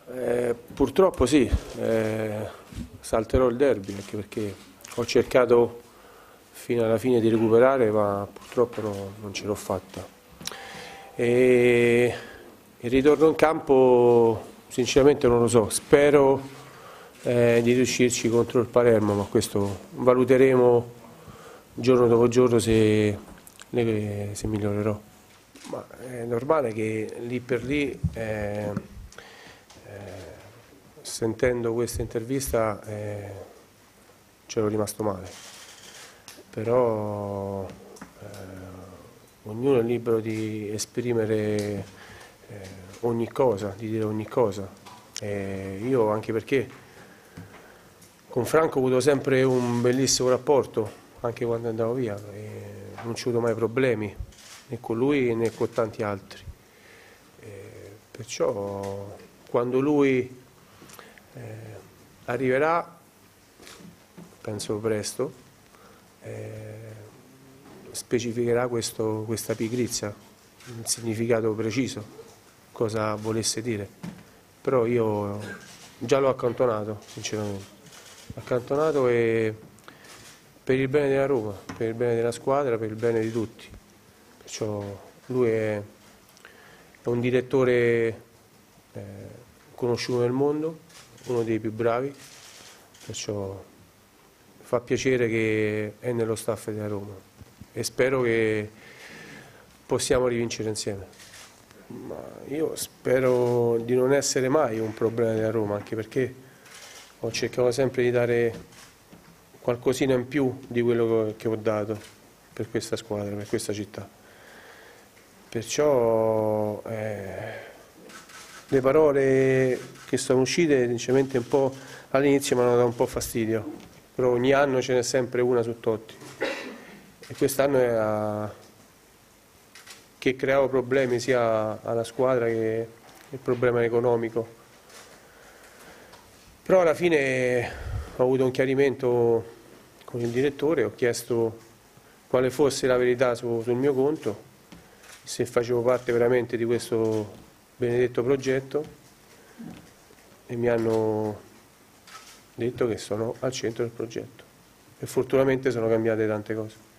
Purtroppo sì, salterò il derby anche perché ho cercato fino alla fine di recuperare, ma purtroppo non ce l'ho fatta. E il ritorno in campo sinceramente non lo so, spero di riuscirci contro il Palermo, ma questo valuteremo giorno dopo giorno se migliorerò. Ma è normale che lì per lì, sentendo questa intervista, c'ero rimasto male, però ognuno è libero di esprimere ogni cosa, di dire ogni cosa. Io anche perché con Franco ho avuto sempre un bellissimo rapporto, anche quando andavo via, e non ci ho avuto mai problemi, né con lui né con tanti altri. Perciò quando lui arriverà, penso presto, specificherà questa pigrizia, il significato preciso, cosa volesse dire. Però io già l'ho accantonato, sinceramente. Accantonato e per il bene della Roma, per il bene della squadra, per il bene di tutti. Perciò lui è un direttore conosciuto nel mondo, uno dei più bravi, perciò fa piacere che è nello staff della Roma e spero che possiamo rivincere insieme. Ma io spero di non essere mai un problema della Roma, anche perché ho cercato sempre di dare qualcosina in più di quello che ho dato per questa squadra, per questa città. Perciò le parole che sono uscite sinceramente un po' all'inizio mi hanno dato un po' fastidio, però ogni anno ce n'è sempre una su Totti e quest'anno che creavo problemi sia alla squadra che il problema economico. Però alla fine ho avuto un chiarimento con il direttore, ho chiesto quale fosse la verità sul mio conto, se facevo parte veramente di questo benedetto progetto e mi hanno detto che sono al centro del progetto e fortunatamente sono cambiate tante cose.